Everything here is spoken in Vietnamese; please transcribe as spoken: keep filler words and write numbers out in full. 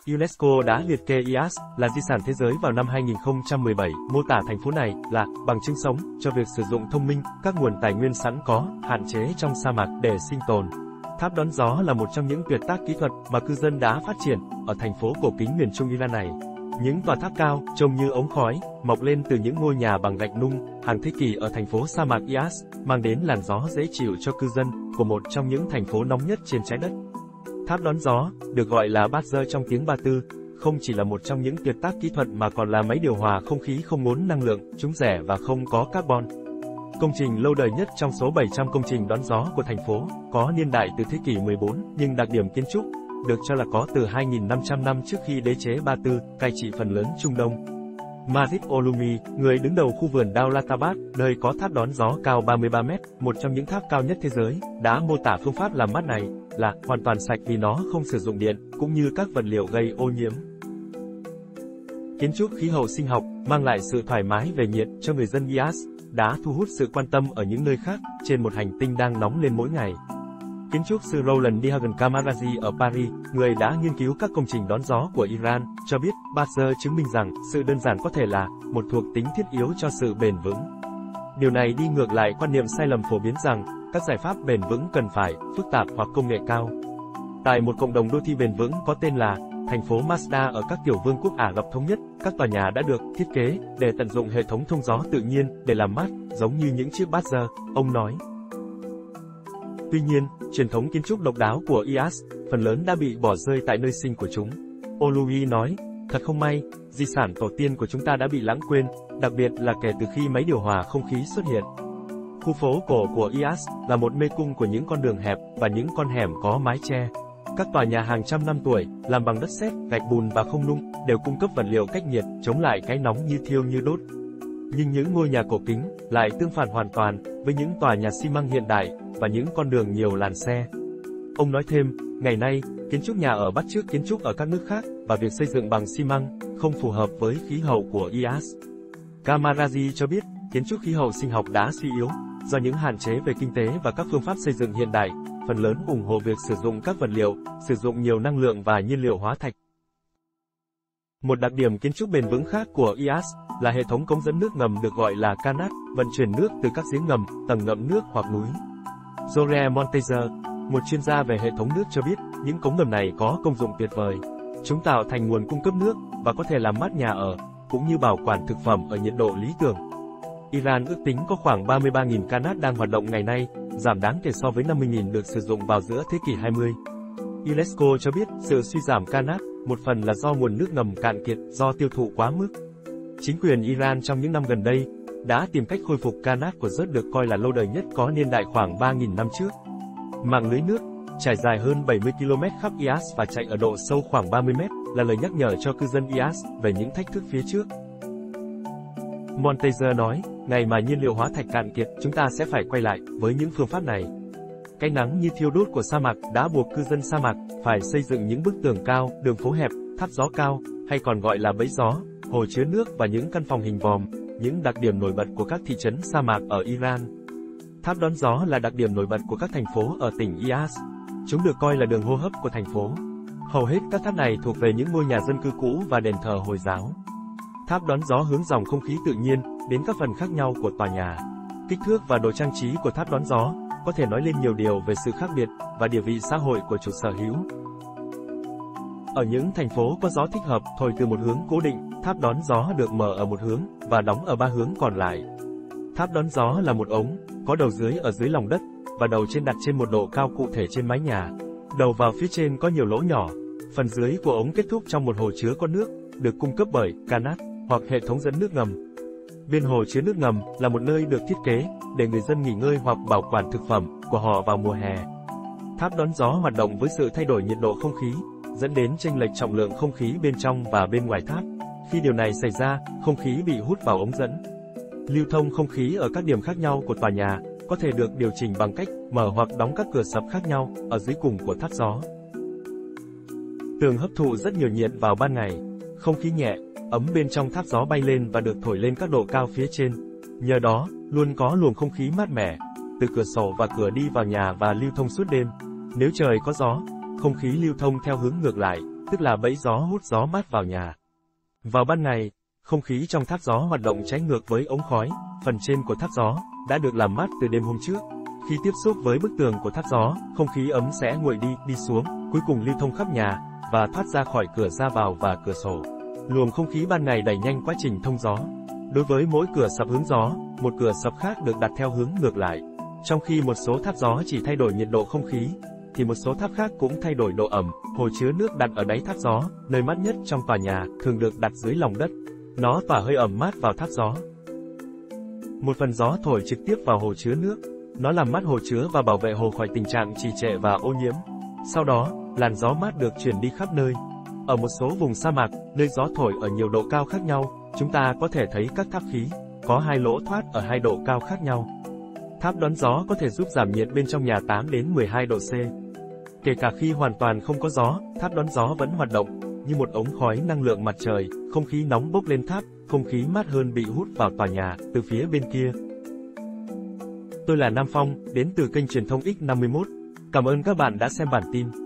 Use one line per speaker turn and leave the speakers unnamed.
UNESCO đã liệt kê i a ét là di sản thế giới vào năm hai nghìn không trăm mười bảy, mô tả thành phố này là bằng chứng sống cho việc sử dụng thông minh các nguồn tài nguyên sẵn có, hạn chế trong sa mạc để sinh tồn. Tháp đón gió là một trong những tuyệt tác kỹ thuật mà cư dân đã phát triển ở thành phố cổ kính miền Trung Iran này. Những tòa tháp cao, trông như ống khói, mọc lên từ những ngôi nhà bằng gạch nung, hàng thế kỷ ở thành phố sa mạc i a ét, mang đến làn gió dễ chịu cho cư dân của một trong những thành phố nóng nhất trên trái đất. Tháp đón gió, được gọi là Badger trong tiếng Ba Tư, không chỉ là một trong những tuyệt tác kỹ thuật mà còn là máy điều hòa không khí không ngốn năng lượng, chúng rẻ và không có carbon. Công trình lâu đời nhất trong số bảy trăm công trình đón gió của thành phố, có niên đại từ thế kỷ mười bốn, nhưng đặc điểm kiến trúc được cho là có từ hai nghìn năm trăm năm trước khi đế chế Ba Tư cai trị phần lớn Trung Đông. Majid Olumi, người đứng đầu khu vườn Daulatabad, nơi có tháp đón gió cao ba mươi ba mét, một trong những tháp cao nhất thế giới, đã mô tả phương pháp làm mát này là hoàn toàn sạch vì nó không sử dụng điện, cũng như các vật liệu gây ô nhiễm. Kiến trúc khí hậu sinh học mang lại sự thoải mái về nhiệt cho người dân i a ét, đã thu hút sự quan tâm ở những nơi khác trên một hành tinh đang nóng lên mỗi ngày. Kiến trúc sư Roland Diagon Kamarazi ở Paris, người đã nghiên cứu các công trình đón gió của Iran, cho biết Badger chứng minh rằng sự đơn giản có thể là một thuộc tính thiết yếu cho sự bền vững. Điều này đi ngược lại quan niệm sai lầm phổ biến rằng các giải pháp bền vững cần phải phức tạp hoặc công nghệ cao. Tại một cộng đồng đô thị bền vững có tên là thành phố Masda ở các tiểu vương quốc Ả Rập Thống Nhất, các tòa nhà đã được thiết kế để tận dụng hệ thống thông gió tự nhiên để làm mát, giống như những chiếc Badger, ông nói. Tuy nhiên, truyền thống kiến trúc độc đáo của i a ét, phần lớn đã bị bỏ rơi tại nơi sinh của chúng. Olui nói, thật không may, di sản tổ tiên của chúng ta đã bị lãng quên, đặc biệt là kể từ khi máy điều hòa không khí xuất hiện. Khu phố cổ của i a ét là một mê cung của những con đường hẹp và những con hẻm có mái che. Các tòa nhà hàng trăm năm tuổi, làm bằng đất sét, gạch bùn và không nung, đều cung cấp vật liệu cách nhiệt, chống lại cái nóng như thiêu như đốt. Nhưng những ngôi nhà cổ kính lại tương phản hoàn toàn với những tòa nhà xi măng hiện đại và những con đường nhiều làn xe. Ông nói thêm, ngày nay, kiến trúc nhà ở bắt chước kiến trúc ở các nước khác, và việc xây dựng bằng xi măng không phù hợp với khí hậu của i a ét. Kamarazi cho biết, kiến trúc khí hậu sinh học đã suy yếu do những hạn chế về kinh tế và các phương pháp xây dựng hiện đại, phần lớn ủng hộ việc sử dụng các vật liệu, sử dụng nhiều năng lượng và nhiên liệu hóa thạch. Một đặc điểm kiến trúc bền vững khác của i a ét là hệ thống cống dẫn nước ngầm được gọi là canat, vận chuyển nước từ các giếng ngầm, tầng ngậm nước hoặc núi. Jorge Montezer, một chuyên gia về hệ thống nước cho biết, những cống ngầm này có công dụng tuyệt vời. Chúng tạo thành nguồn cung cấp nước và có thể làm mát nhà ở, cũng như bảo quản thực phẩm ở nhiệt độ lý tưởng. Iran ước tính có khoảng ba mươi ba nghìn canat đang hoạt động ngày nay, giảm đáng kể so với năm mươi nghìn được sử dụng vào giữa thế kỷ hai mươi. UNESCO cho biết, sự suy giảm canat, một phần là do nguồn nước ngầm cạn kiệt do tiêu thụ quá mức. Chính quyền Iran trong những năm gần đây đã tìm cách khôi phục canat của rớt được coi là lâu đời nhất có niên đại khoảng ba nghìn năm trước. Mạng lưới nước, trải dài hơn bảy mươi ki lô mét khắp i a ét và chạy ở độ sâu khoảng ba mươi mét, là lời nhắc nhở cho cư dân i a ét về những thách thức phía trước. Montezer nói, ngày mà nhiên liệu hóa thạch cạn kiệt, chúng ta sẽ phải quay lại với những phương pháp này. Cái nắng như thiêu đốt của sa mạc đã buộc cư dân sa mạc phải xây dựng những bức tường cao, đường phố hẹp, tháp gió cao, hay còn gọi là bẫy gió, hồ chứa nước và những căn phòng hình vòm, những đặc điểm nổi bật của các thị trấn sa mạc ở Iran. Tháp đón gió là đặc điểm nổi bật của các thành phố ở tỉnh i a ét. Chúng được coi là đường hô hấp của thành phố. Hầu hết các tháp này thuộc về những ngôi nhà dân cư cũ và đền thờ Hồi giáo. Tháp đón gió hướng dòng không khí tự nhiên đến các phần khác nhau của tòa nhà. Kích thước và độ trang trí của tháp đón gió có thể nói lên nhiều điều về sự khác biệt và địa vị xã hội của chủ sở hữu. Ở những thành phố có gió thích hợp thổi từ một hướng cố định, tháp đón gió được mở ở một hướng và đóng ở ba hướng còn lại. Tháp đón gió là một ống, có đầu dưới ở dưới lòng đất, và đầu trên đặt trên một độ cao cụ thể trên mái nhà. Đầu vào phía trên có nhiều lỗ nhỏ, phần dưới của ống kết thúc trong một hồ chứa có nước, được cung cấp bởi canat, hoặc hệ thống dẫn nước ngầm. Bên hồ chứa nước ngầm là một nơi được thiết kế để người dân nghỉ ngơi hoặc bảo quản thực phẩm của họ vào mùa hè. Tháp đón gió hoạt động với sự thay đổi nhiệt độ không khí, dẫn đến chênh lệch trọng lượng không khí bên trong và bên ngoài tháp. Khi điều này xảy ra, không khí bị hút vào ống dẫn. Lưu thông không khí ở các điểm khác nhau của tòa nhà có thể được điều chỉnh bằng cách mở hoặc đóng các cửa sập khác nhau ở dưới cùng của tháp gió. Tường hấp thụ rất nhiều nhiệt vào ban ngày. Không khí nhẹ, ấm bên trong tháp gió bay lên và được thổi lên các độ cao phía trên. Nhờ đó, luôn có luồng không khí mát mẻ từ cửa sổ và cửa đi vào nhà và lưu thông suốt đêm. Nếu trời có gió, không khí lưu thông theo hướng ngược lại, tức là bẫy gió hút gió mát vào nhà. Vào ban ngày, không khí trong tháp gió hoạt động trái ngược với ống khói, phần trên của tháp gió đã được làm mát từ đêm hôm trước. Khi tiếp xúc với bức tường của tháp gió, không khí ấm sẽ nguội đi, đi xuống, cuối cùng lưu thông khắp nhà, và thoát ra khỏi cửa ra vào và cửa sổ. Luồng không khí ban ngày đẩy nhanh quá trình thông gió. Đối với mỗi cửa sập hướng gió, một cửa sập khác được đặt theo hướng ngược lại. Trong khi một số tháp gió chỉ thay đổi nhiệt độ không khí, thì một số tháp khác cũng thay đổi độ ẩm. Hồ chứa nước đặt ở đáy tháp gió, nơi mát nhất trong tòa nhà, thường được đặt dưới lòng đất. Nó tỏa hơi ẩm mát vào tháp gió. Một phần gió thổi trực tiếp vào hồ chứa nước. Nó làm mát hồ chứa và bảo vệ hồ khỏi tình trạng trì trệ và ô nhiễm. Sau đó, làn gió mát được chuyển đi khắp nơi. Ở một số vùng sa mạc, nơi gió thổi ở nhiều độ cao khác nhau, chúng ta có thể thấy các tháp khí, có hai lỗ thoát ở hai độ cao khác nhau. Tháp đón gió có thể giúp giảm nhiệt bên trong nhà tám đến mười hai độ C. Kể cả khi hoàn toàn không có gió, tháp đón gió vẫn hoạt động, như một ống khói năng lượng mặt trời, không khí nóng bốc lên tháp, không khí mát hơn bị hút vào tòa nhà, từ phía bên kia. Tôi là Nam Phong, đến từ kênh truyền thông X năm mươi mốt. Cảm ơn các bạn đã xem bản tin.